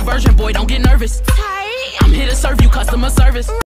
version, boy, don't get nervous. I'm here to serve you customer service.